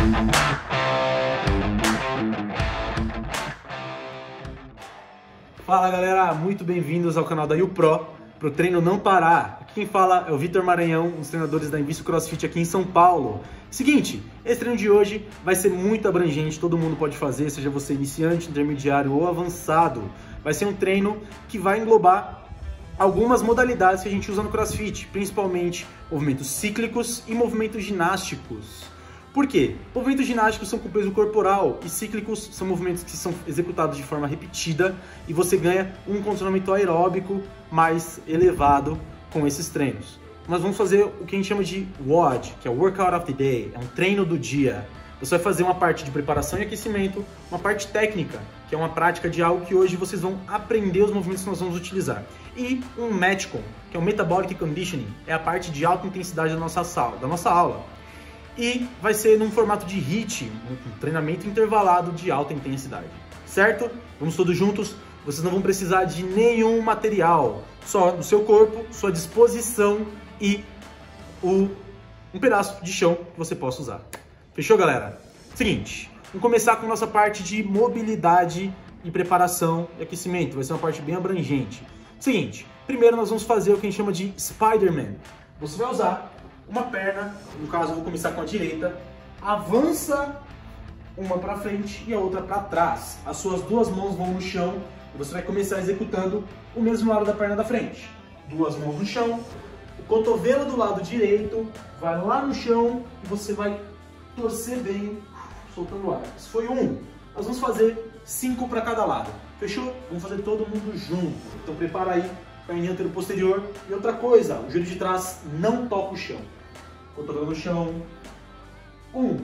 Fala galera, muito bem-vindos ao canal da YouPro, pro treino não parar. Aqui quem fala é o Vitor Maranhão, um dos treinadores da Invisto CrossFit aqui em São Paulo. Seguinte, esse treino de hoje vai ser muito abrangente, todo mundo pode fazer, seja você iniciante, intermediário ou avançado. Vai ser um treino que vai englobar algumas modalidades que a gente usa no CrossFit, principalmente movimentos cíclicos e movimentos ginásticos. Por quê? Movimentos ginásticos são com peso corporal e cíclicos são movimentos que são executados de forma repetida e você ganha um condicionamento aeróbico mais elevado com esses treinos. Nós vamos fazer o que a gente chama de WOD, que é o Workout of the Day, é um treino do dia. Você vai fazer uma parte de preparação e aquecimento, uma parte técnica, que é uma prática de algo que hoje vocês vão aprender os movimentos que nós vamos utilizar. E um Metcon, que é o Metabolic Conditioning, é a parte de alta intensidade da nossa aula. E vai ser num formato de HIIT, um treinamento intervalado de alta intensidade, certo? Vamos todos juntos, vocês não vão precisar de nenhum material, só do seu corpo, sua disposição e um pedaço de chão que você possa usar. Fechou, galera? Seguinte, vamos começar com a nossa parte de mobilidade e preparação e aquecimento, vai ser uma parte bem abrangente. Seguinte, primeiro nós vamos fazer o que a gente chama de Spider-Man. Você vai usar uma perna, no caso eu vou começar com a direita, avança uma para frente e a outra para trás. As suas duas mãos vão no chão e você vai começar executando o mesmo lado da perna da frente. Duas mãos no chão, o cotovelo do lado direito vai lá no chão e você vai torcer bem, soltando o ar. Isso foi um. Nós vamos fazer 5 para cada lado. Fechou? Vamos fazer todo mundo junto. Então prepara aí, perninha anterior-posterior. E outra coisa, o joelho de trás não toca o chão. Cotovelo no chão. 1,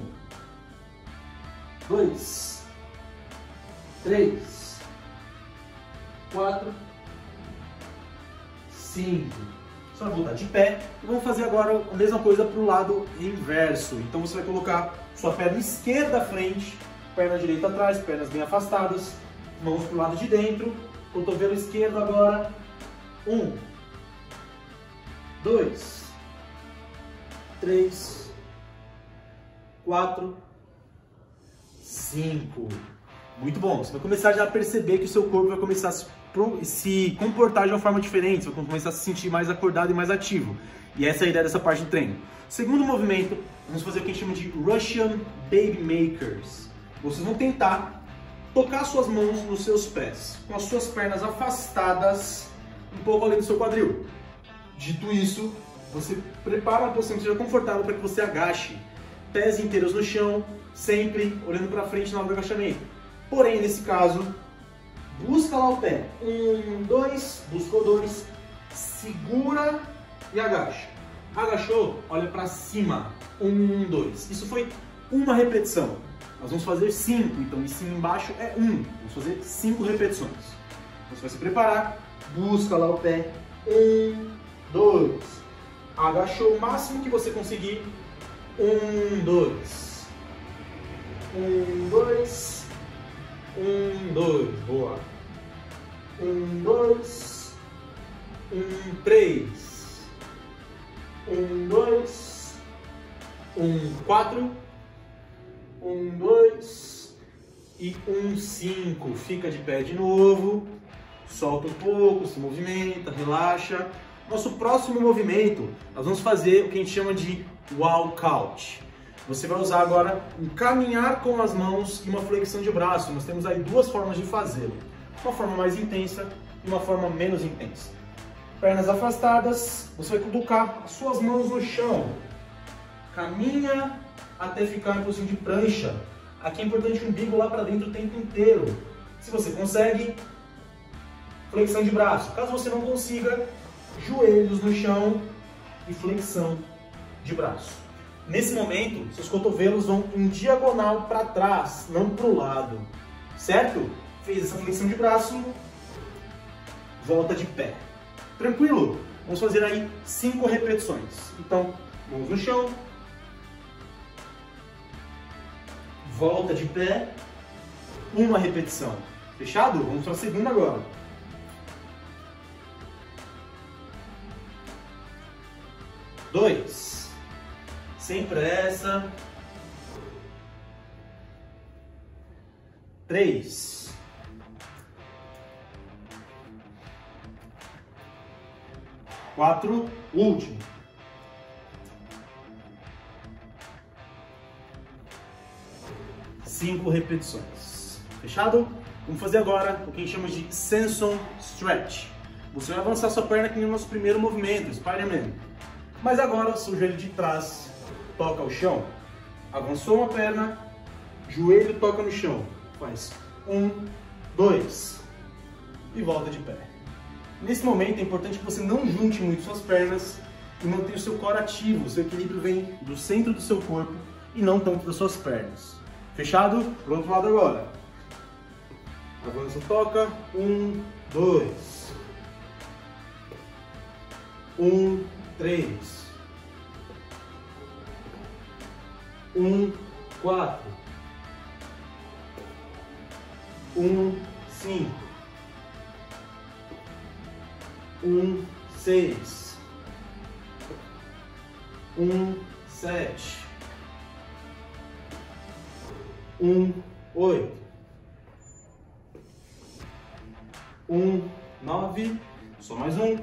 2, 3, 4, 5. Você vai voltar de pé e vamos fazer agora a mesma coisa para o lado inverso. Então você vai colocar sua perna esquerda à frente, perna direita atrás, pernas bem afastadas, mãos para o lado de dentro, cotovelo esquerdo agora. 1, 2, 3, 4, 5. Muito bom. Você vai começar já a perceber que o seu corpo vai começar a se comportar de uma forma diferente. Você vai começar a se sentir mais acordado e mais ativo. E essa é a ideia dessa parte do treino. Segundo movimento, vamos fazer o que a gente chama de Russian Baby Makers. Vocês vão tentar tocar suas mãos nos seus pés, com as suas pernas afastadas um pouco além do seu quadril. Dito isso, você prepara uma posição que seja confortável para que você agache, pés inteiros no chão, sempre olhando para frente na hora do agachamento. Porém, nesse caso, busca lá o pé. 1, 2, buscou 2, segura e agacha. Agachou, olha para cima. 1, 2. Isso foi uma repetição. Nós vamos fazer 5, então em cima e embaixo é 1. Vamos fazer 5 repetições. Você vai se preparar, busca lá o pé. 1, 2. Agachou o máximo que você conseguir. 1, 2. 1, 2. 1, 2. Boa. 1, 2. 1, 3. 1, 2. 1, 4. 1, 2 e 1, 5. Fica de pé de novo, solta um pouco, se movimenta, relaxa. Nosso próximo movimento, nós vamos fazer o que a gente chama de walkout. Você vai usar agora um caminhar com as mãos e uma flexão de braço. Nós temos aí duas formas de fazê-lo. Uma forma mais intensa e uma forma menos intensa. Pernas afastadas, você vai colocar as suas mãos no chão. Caminha até ficar em posição de prancha. Aqui é importante o umbigo lá para dentro o tempo inteiro. Se você consegue, flexão de braço. Caso você não consiga, joelhos no chão e flexão de braço. Nesse momento, seus cotovelos vão em diagonal para trás, não para o lado. Certo? Fez essa flexão de braço, volta de pé. Tranquilo? Vamos fazer aí 5 repetições. Então, mãos no chão, volta de pé, uma repetição. Fechado? Vamos para a segunda agora. 2. Sem pressa. 3, 4, último. 5 repetições. Fechado? Vamos fazer agora o que a gente chama de Samson Stretch. Você vai avançar sua perna que nem o nosso primeiro movimento, Spider-Man. Mas agora o seu joelho de trás toca o chão. Avançou uma perna, joelho toca no chão. Faz 1, 2 e volta de pé. Nesse momento é importante que você não junte muito suas pernas e mantenha o seu core ativo. O seu equilíbrio vem do centro do seu corpo e não tanto das suas pernas. Fechado? Pro outro lado agora. Avança, toca. 1, 2. 1, 3. 1, 4. 1, 5. 1, 6. 1, 7. 1, 8. 1, 9. Só mais um.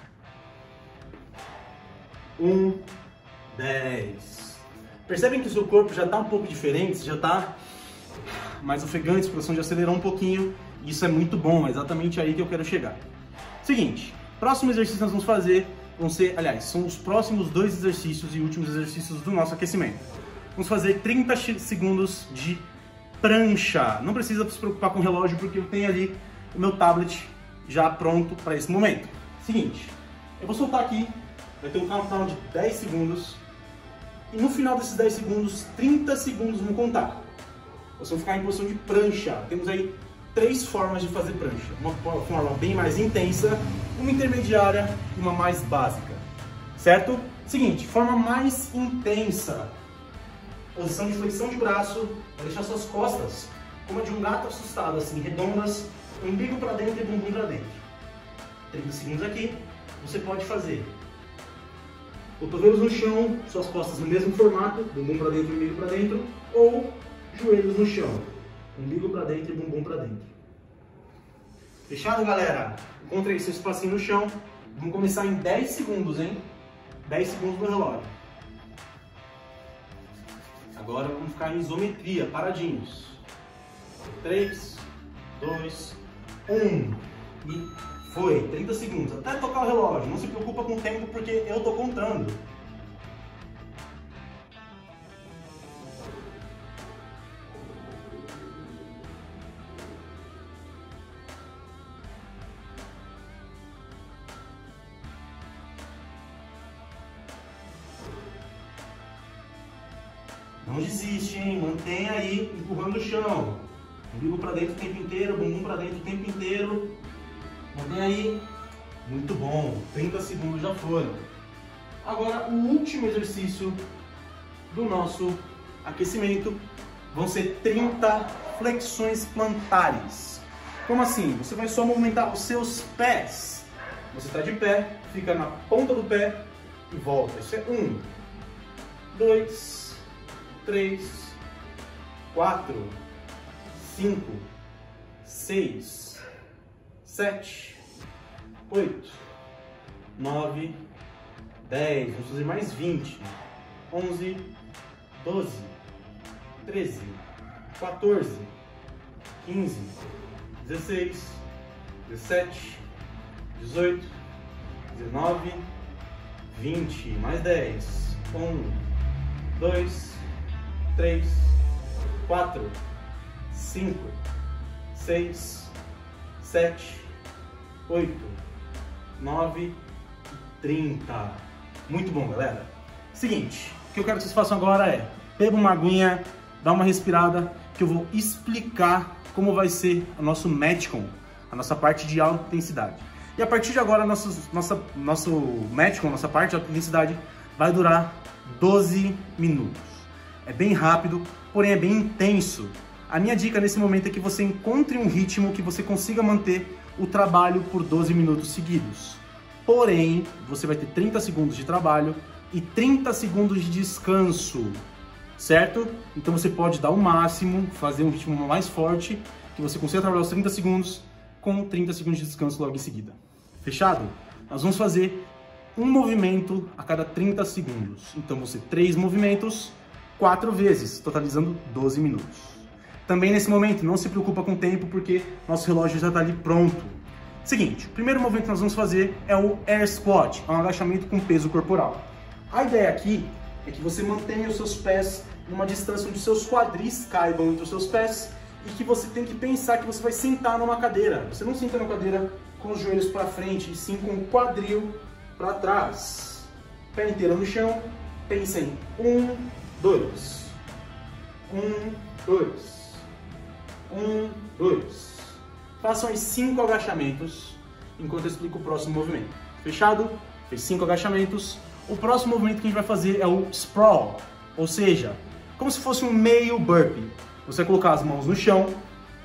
1, 10. Percebem que o seu corpo já está um pouco diferente, já está mais ofegante, o coração já acelerou um pouquinho. Isso é muito bom, é exatamente aí que eu quero chegar. Seguinte, próximo exercício que nós vamos fazer vão ser, aliás, são os próximos 2 exercícios e últimos exercícios do nosso aquecimento. Vamos fazer 30 segundos de prancha. Não precisa se preocupar com o relógio, porque eu tenho ali o meu tablet já pronto para esse momento. Seguinte, eu vou soltar aqui, vai ter um countdown de 10 segundos. E no final desses 10 segundos, 30 segundos vão contar. Vocês vão ficar em posição de prancha. Temos aí 3 formas de fazer prancha. Uma forma bem mais intensa, uma intermediária e uma mais básica. Certo? Seguinte, forma mais intensa. Posição de flexão de braço, vai deixar suas costas como a de um gato assustado, assim, redondas, umbigo para dentro e bumbum para dentro. 30 segundos aqui, você pode fazer cotovelos no chão, suas costas no mesmo formato, bumbum para dentro e umbigo para dentro, ou joelhos no chão, umbigo para dentro e bumbum para dentro. Fechado, galera? Encontrei seu espacinho no chão. Vamos começar em 10 segundos, hein? 10 segundos no relógio. Agora vamos ficar em isometria, paradinhos. 3, 2, 1. E foi. 30 segundos. Até tocar o relógio. Não se preocupa com o tempo, porque eu tô contando. Não desiste, hein? Mantenha aí, empurrando o chão. Umbigo para dentro o tempo inteiro, bumbum para dentro o tempo inteiro. Mantenha aí. Muito bom. 30 segundos já foram. Agora, o último exercício do nosso aquecimento vão ser 30 flexões plantares. Como assim? Você vai só movimentar os seus pés. Você está de pé, fica na ponta do pé e volta. Isso é 1, 2, 3, 4, 5, 6, 7, 8, 9, 10, vamos fazer mais 20, 11, 12, 13, 14, 15, 16, 17, 18, 19, 20, mais 10, 1, 2, 3, 4, 5, 6, 7, 8, 9, 30. Muito bom, galera. Seguinte, o que eu quero que vocês façam agora é beba uma aguinha, dá uma respirada, que eu vou explicar como vai ser o nosso Metcon, a nossa parte de alta intensidade. E a partir de agora, nosso Metcon, nossa parte de alta intensidade, vai durar 12 minutos. É bem rápido, porém é bem intenso. A minha dica nesse momento é que você encontre um ritmo que você consiga manter o trabalho por 12 minutos seguidos. Porém, você vai ter 30 segundos de trabalho e 30 segundos de descanso, certo? Então você pode dar o máximo, fazer um ritmo mais forte que você consiga trabalhar os 30 segundos com 30 segundos de descanso logo em seguida. Fechado? Nós vamos fazer um movimento a cada 30 segundos. Então, vão ser 3 movimentos, 4 vezes, totalizando 12 minutos. Também nesse momento, não se preocupa com o tempo, porque nosso relógio já está ali pronto. Seguinte, o primeiro movimento que nós vamos fazer é o Air Squat, é um agachamento com peso corporal. A ideia aqui é que você mantenha os seus pés numa distância onde seus quadris caibam entre os seus pés e que você tem que pensar que você vai sentar numa cadeira. Você não senta na cadeira com os joelhos para frente, e sim com o quadril para trás. Pé inteiro no chão, pensa em 1, 2, 1, 2, 1, 2. Façam aí 5 agachamentos enquanto eu explico o próximo movimento. Fechado? Fez 5 agachamentos. O próximo movimento que a gente vai fazer é o sprawl, ou seja, como se fosse um meio burpee. Você vai colocar as mãos no chão,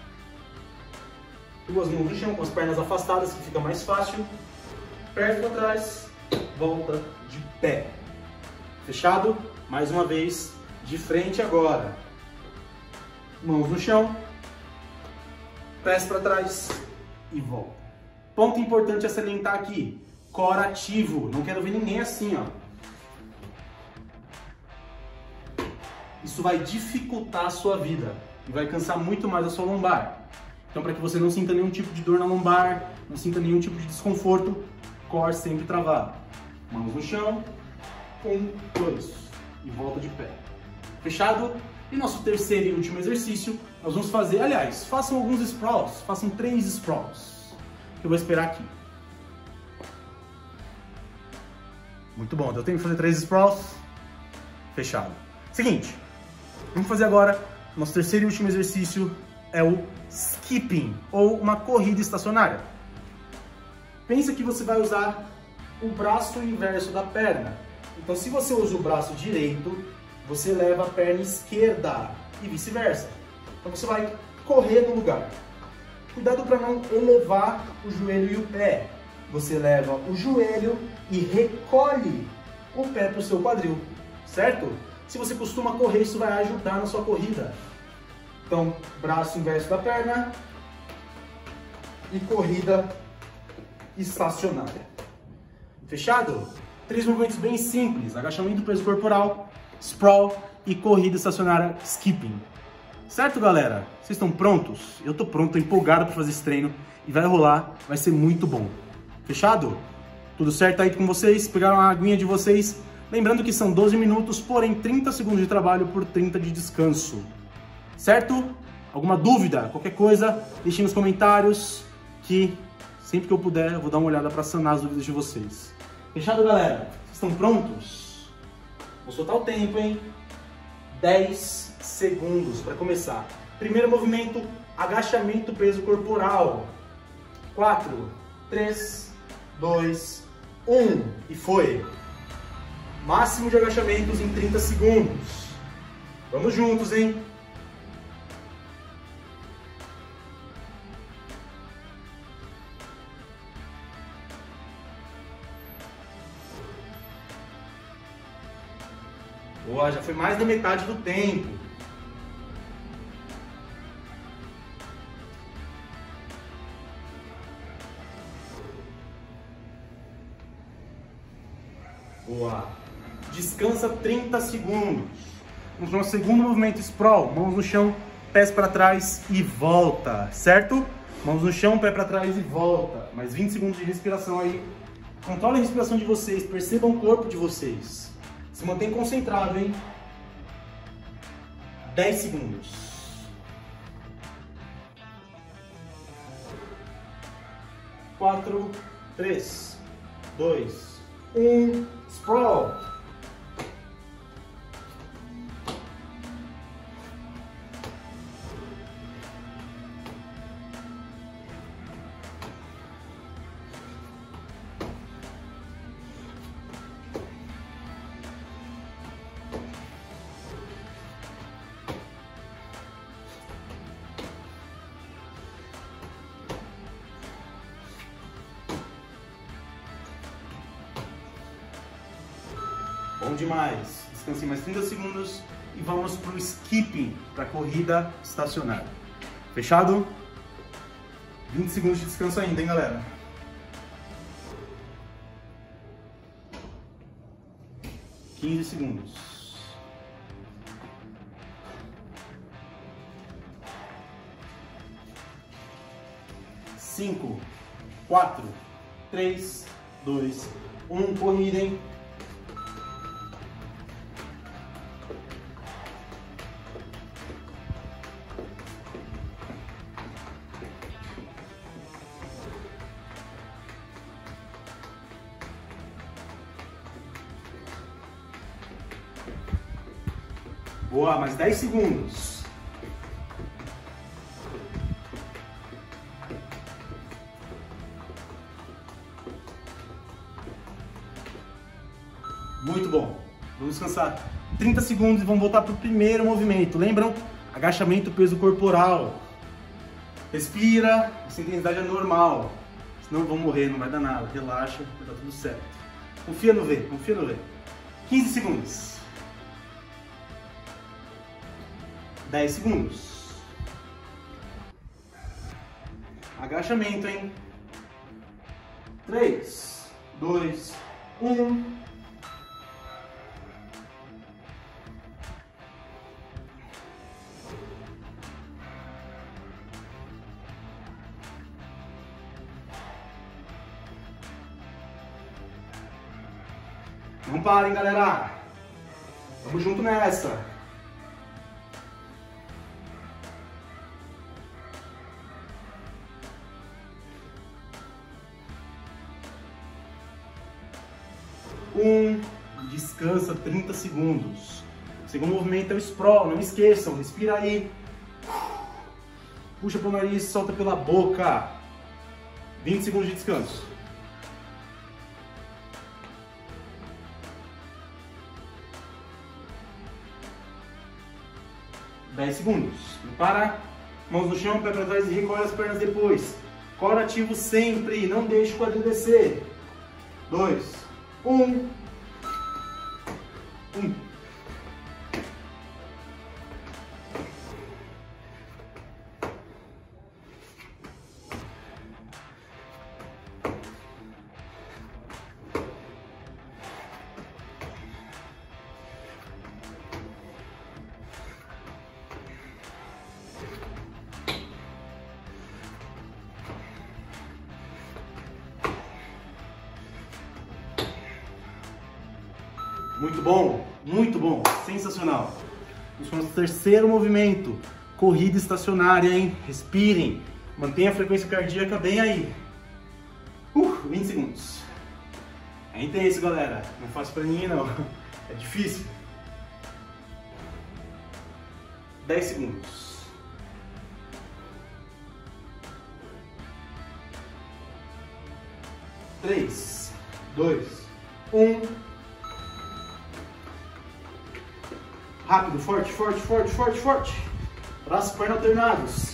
2 mãos no chão com as pernas afastadas, que fica mais fácil. Pernas para trás, volta de pé. Fechado? Mais uma vez, de frente agora. Mãos no chão, pés para trás e volta. Ponto importante a salientar aqui, core ativo. Não quero ver ninguém assim, ó. Isso vai dificultar a sua vida e vai cansar muito mais a sua lombar. Então, para que você não sinta nenhum tipo de dor na lombar, não sinta nenhum tipo de desconforto, core sempre travado. Mãos no chão, 1, 2 e volta de pé. Fechado? E nosso terceiro e último exercício, nós vamos fazer, aliás, façam alguns sprawls, façam 3 sprawls, que eu vou esperar aqui. Muito bom, deu tempo de fazer 3 sprawls? Fechado. Seguinte, vamos fazer agora, nosso terceiro e último exercício é o skipping, ou uma corrida estacionária. Pensa que você vai usar o braço inverso da perna. Então, se você usa o braço direito, você leva a perna esquerda e vice-versa. Então, você vai correr no lugar. Cuidado para não elevar o joelho e o pé. Você leva o joelho e recolhe o pé para o seu quadril, certo? Se você costuma correr, isso vai ajudar na sua corrida. Então, braço inverso da perna e corrida estacionária. Fechado? 3 movimentos bem simples: agachamento, peso corporal, sprawl e corrida estacionária, skipping. Certo, galera? Vocês estão prontos? Eu tô pronto, tô empolgado para fazer esse treino e vai rolar, vai ser muito bom. Fechado? Tudo certo aí com vocês? Pegaram a aguinha de vocês? Lembrando que são 12 minutos, porém 30 segundos de trabalho por 30 de descanso. Certo? Alguma dúvida? Qualquer coisa, deixem nos comentários que sempre que eu puder eu vou dar uma olhada para sanar as dúvidas de vocês. Fechado, galera? Vocês estão prontos? Vou soltar o tempo, hein? 10 segundos para começar. Primeiro movimento, agachamento, peso corporal. 4, 3, 2, 1 e foi! Máximo de agachamentos em 30 segundos. Vamos juntos, hein? Boa, já foi mais da metade do tempo. Boa. Descansa 30 segundos. Vamos para o segundo movimento, sprawl. Mãos no chão, pés para trás e volta, certo? Mãos no chão, pé para trás e volta. Mais 20 segundos de respiração aí. Controle a respiração de vocês, percebam o corpo de vocês. Se mantém concentrado, hein? 10 segundos. 4, 3, 2, 1. Sprawl. Bom demais. Descansem mais 30 segundos e vamos para o skipping, para a corrida estacionária. Fechado? 20 segundos de descanso ainda, hein, galera? (15 segundos). Cinco, 4, 3, 2, 1, corrida, hein? Boa, mais 10 segundos. Muito bom. Vamos descansar 30 segundos e vamos voltar para o primeiro movimento. Lembram? Agachamento, peso corporal. Respira, essa intensidade é normal. Senão vão morrer, não vai dar nada. Relaxa, vai dar tudo certo. Confia no V, confia no V. 15 segundos. 10 segundos. Agachamento, hein? 3, 2, 1. Não parem, galera. Vamos junto nessa. Descansa 30 segundos. O segundo movimento é o sprawl, não esqueçam, respira aí. Puxa pro nariz, solta pela boca. 20 segundos de descanso. (10 segundos. Não para. Mãos no chão, pé para trás e recolhe as pernas depois. Core ativo sempre, não deixe o quadril descer. 2, 1. Muito bom, sensacional. Vamos para o terceiro movimento, corrida estacionária, hein? Respirem, mantenha a frequência cardíaca bem aí. 20 segundos. É intenso, galera, não é fácil pra ninguém não, é difícil. 10 segundos. 3, 2, 1. Rápido, forte, forte, forte, forte, forte. Braço e perna alternados.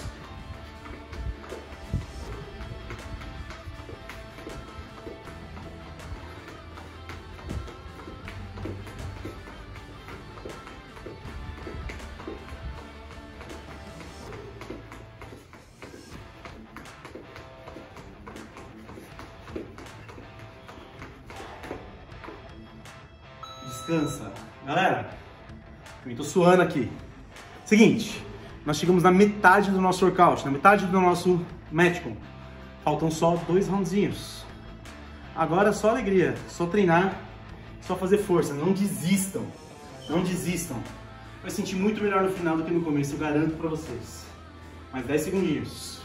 Descansa. Galera, eu tô suando aqui. Seguinte, nós chegamos na metade do nosso workout, na metade do nosso Metcon. Faltam só 2 roundzinhos. Agora é só alegria, só treinar, só fazer força. Não desistam, não desistam. Vai sentir muito melhor no final do que no começo, eu garanto pra vocês. Mais 10 segundinhos.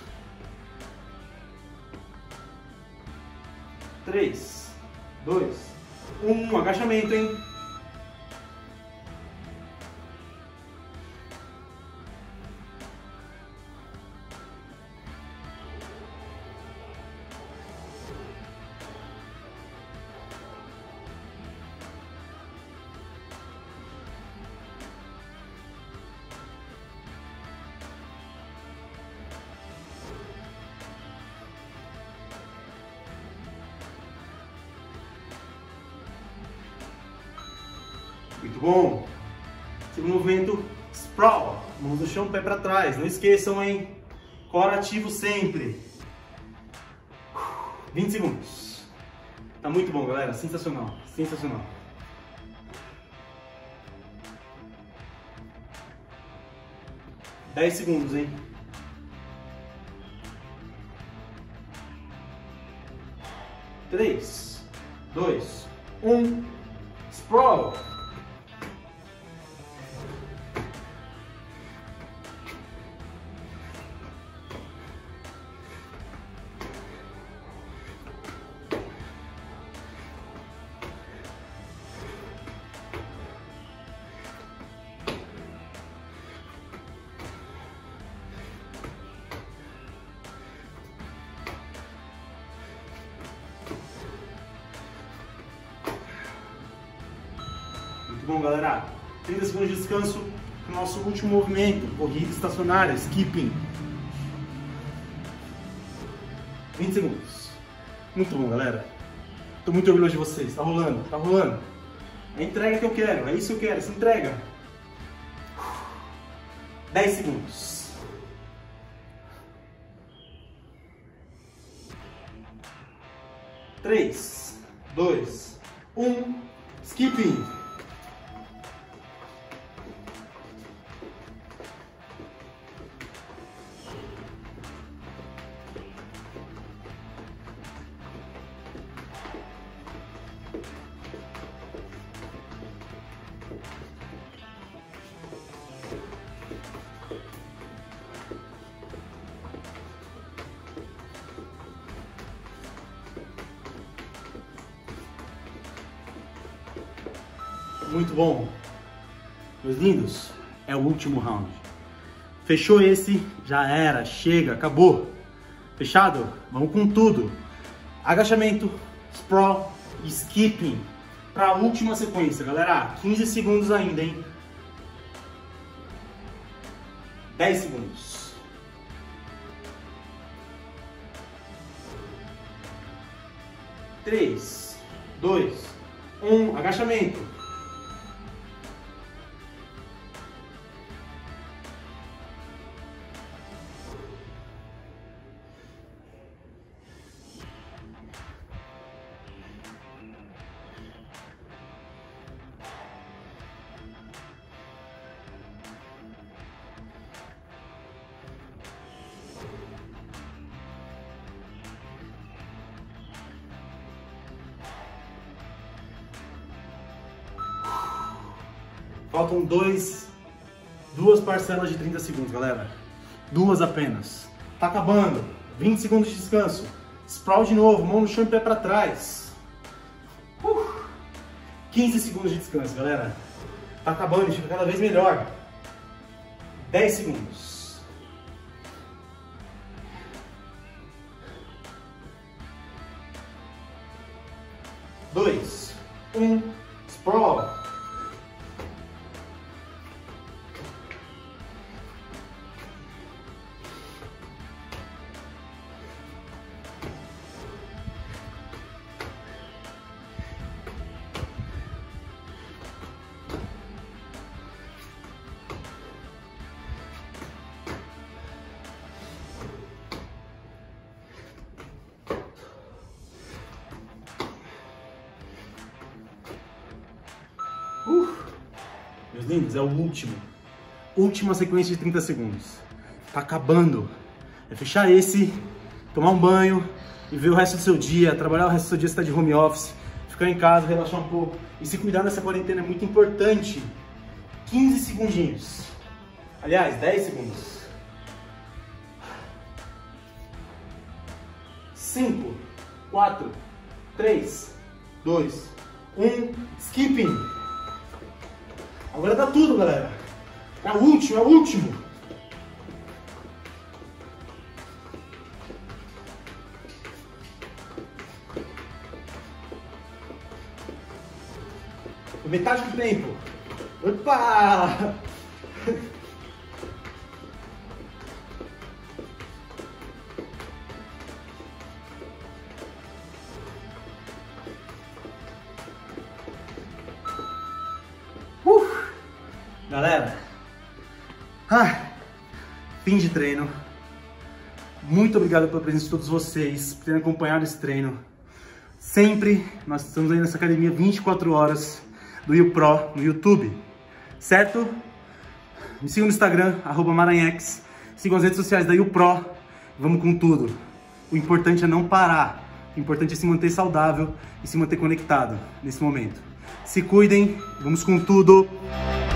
3, 2, 1, agachamento, hein? Muito bom. Segundo movimento, sprawl. Mãos no chão, pé para trás. Não esqueçam, hein? Core ativo sempre. 20 segundos. Tá muito bom, galera. Sensacional. Sensacional. Dez segundos, hein? 3, 2, 1. Sprawl. Bom, galera, 30 segundos de descanso para o nosso último movimento, corrida estacionária, skipping. 20 segundos. Muito bom, galera. Tô muito orgulhoso de vocês. Tá rolando, tá rolando. É a entrega que eu quero, é isso que eu quero, essa entrega. 10 segundos. 3, 2, 1. Skipping. Muito bom. Meus lindos, é o último round. Fechou esse, já era, chega, acabou. Fechado? Vamos com tudo. Agachamento, sprawl e skipping para a última sequência, galera. 15 segundos ainda, hein? 10 segundos. 3, 2, 1. Agachamento. Faltam duas parcelas de 30 segundos, galera. Duas apenas. Tá acabando. 20 segundos de descanso. Sprawl de novo, mão no chão e pé pra trás. 15 segundos de descanso, galera. Tá acabando, fica cada vez melhor. 10 segundos. 2, 1. Sprawl. Meus lindos, é o último. Última sequência de 30 segundos. Tá acabando. É fechar esse, tomar um banho e ver o resto do seu dia, trabalhar o resto do seu dia se tá de home office, ficar em casa, relaxar um pouco e se cuidar nessa quarentena é muito importante. 15 segundinhos. Aliás, 10 segundos. 5, 4, 3, 2, 1. Skipping. Agora dá tudo, galera. É o último, é o último. Metade do tempo. Opa! Galera, fim de treino. Muito obrigado pela presença de todos vocês, por terem acompanhado esse treino. Sempre, nós estamos aí nessa academia 24 horas do YouPro no YouTube, certo? Me sigam no Instagram, @maranhex. Sigam as redes sociais da YouPro. Vamos com tudo. O importante é não parar. O importante é se manter saudável e se manter conectado nesse momento. Se cuidem, vamos com tudo.